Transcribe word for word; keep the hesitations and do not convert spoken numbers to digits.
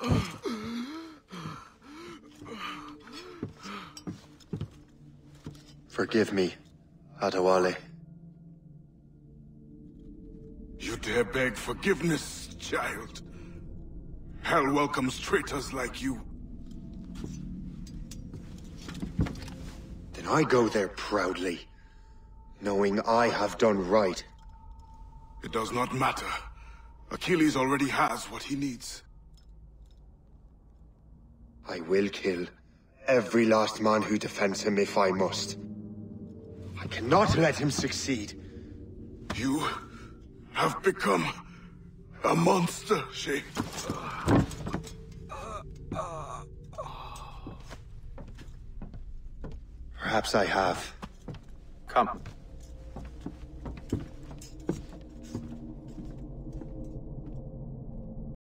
Forgive me, Adewale. You dare beg forgiveness, child? Hell welcomes traitors like you. Then I go there proudly, knowing I have done right. It does not matter. Achilles already has what he needs. I will kill every last man who defends him if I must. I cannot let him succeed. You have become a monster, Shay. Perhaps I have. Come.